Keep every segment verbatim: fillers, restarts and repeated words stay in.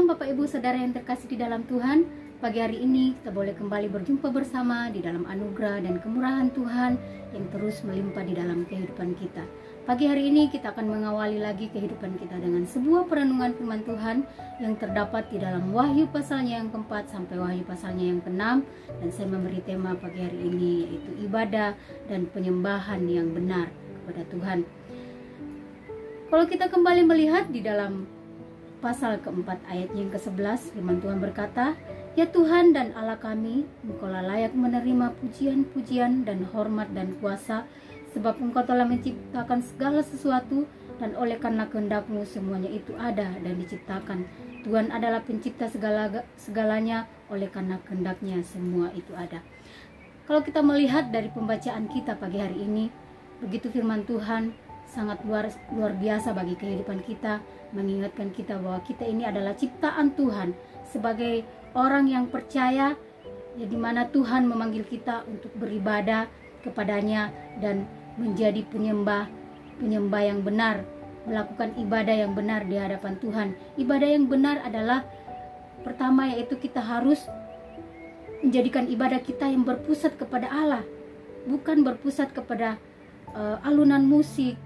Shalom Bapak Ibu Saudara yang terkasih di dalam Tuhan. Pagi hari ini kita boleh kembali berjumpa bersama di dalam anugerah dan kemurahan Tuhan yang terus melimpah di dalam kehidupan kita. Pagi hari ini kita akan mengawali lagi kehidupan kita dengan sebuah perenungan firman Tuhan yang terdapat di dalam Wahyu pasalnya yang keempat sampai Wahyu pasalnya yang keenam. Dan saya memberi tema pagi hari ini yaitu ibadah dan penyembahan yang benar kepada Tuhan. Kalau kita kembali melihat di dalam pasal keempat ayat yang ke sebelas, firman Tuhan berkata, "Ya Tuhan dan Allah kami, Engkaulah layak menerima pujian-pujian dan hormat dan kuasa, sebab Engkau telah menciptakan segala sesuatu, dan oleh karena kehendak-Mu semuanya itu ada dan diciptakan. Tuhan adalah pencipta segala segalanya, oleh karena kehendak-Nya semua itu ada." Kalau kita melihat dari pembacaan kita pagi hari ini, begitu firman Tuhan sangat luar luar biasa bagi kehidupan kita, mengingatkan kita bahwa kita ini adalah ciptaan Tuhan sebagai orang yang percaya, ya, di mana Tuhan memanggil kita untuk beribadah kepadanya dan menjadi penyembah penyembah yang benar, melakukan ibadah yang benar di hadapan Tuhan. Ibadah yang benar adalah pertama yaitu kita harus menjadikan ibadah kita yang berpusat kepada Allah, bukan berpusat kepada uh, alunan musik,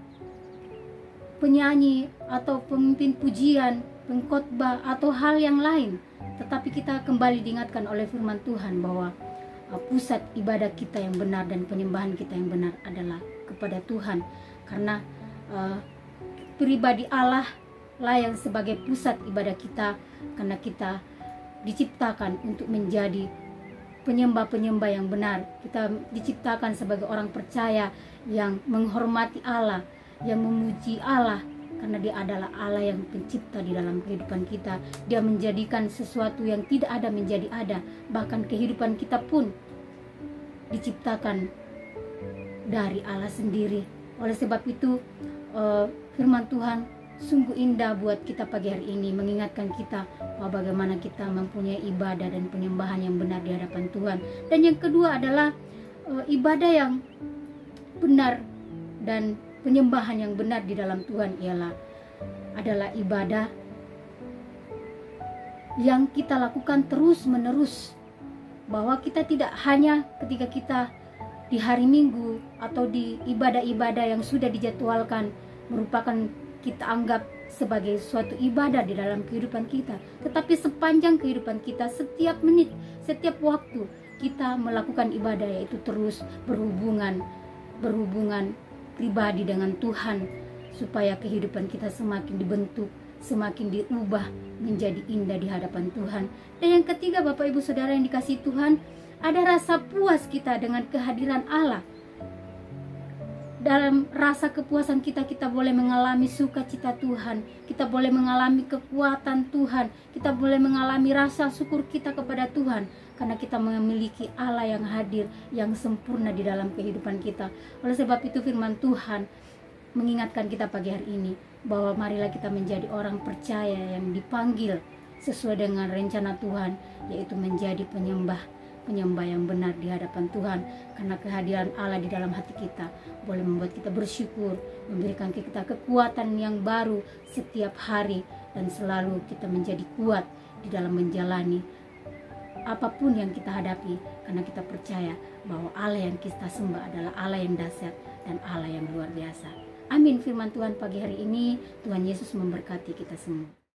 penyanyi atau pemimpin pujian, pengkhotbah atau hal yang lain. Tetapi kita kembali diingatkan oleh firman Tuhan bahwa uh, pusat ibadah kita yang benar dan penyembahan kita yang benar adalah kepada Tuhan. Karena uh, pribadi Allah lah yang sebagai pusat ibadah kita, karena kita diciptakan untuk menjadi penyembah-penyembah yang benar. Kita diciptakan sebagai orang percaya yang menghormati Allah, yang memuji Allah, karena Dia adalah Allah yang pencipta di dalam kehidupan kita. Dia menjadikan sesuatu yang tidak ada menjadi ada. Bahkan kehidupan kita pun diciptakan dari Allah sendiri. Oleh sebab itu uh, firman Tuhan sungguh indah buat kita pagi hari ini, mengingatkan kita bahwa bagaimana kita mempunyai ibadah dan penyembahan yang benar di hadapan Tuhan. Dan yang kedua adalah uh, ibadah yang benar dan penyembahan yang benar di dalam Tuhan ialah adalah ibadah yang kita lakukan terus menerus, bahwa kita tidak hanya ketika kita di hari Minggu atau di ibadah-ibadah yang sudah dijadwalkan merupakan kita anggap sebagai suatu ibadah di dalam kehidupan kita, tetapi sepanjang kehidupan kita, setiap menit, setiap waktu kita melakukan ibadah, yaitu terus berhubungan berhubungan pribadi dengan Tuhan, supaya kehidupan kita semakin dibentuk, semakin diubah menjadi indah di hadapan Tuhan. Dan yang ketiga, Bapak Ibu Saudara yang dikasihi Tuhan, ada rasa puas kita dengan kehadiran Allah. Dalam rasa kepuasan kita, kita boleh mengalami sukacita Tuhan, kita boleh mengalami kekuatan Tuhan, kita boleh mengalami rasa syukur kita kepada Tuhan, karena kita memiliki Allah yang hadir, yang sempurna di dalam kehidupan kita. Oleh sebab itu firman Tuhan mengingatkan kita pagi hari ini bahwa marilah kita menjadi orang percaya yang dipanggil sesuai dengan rencana Tuhan, yaitu menjadi penyembah penyembah yang benar di hadapan Tuhan. Karena kehadiran Allah di dalam hati kita boleh membuat kita bersyukur, memberikan kita kekuatan yang baru setiap hari, dan selalu kita menjadi kuat di dalam menjalani apapun yang kita hadapi, karena kita percaya bahwa Allah yang kita sembah adalah Allah yang dahsyat dan Allah yang luar biasa. Amin. Firman Tuhan pagi hari ini, Tuhan Yesus memberkati kita semua.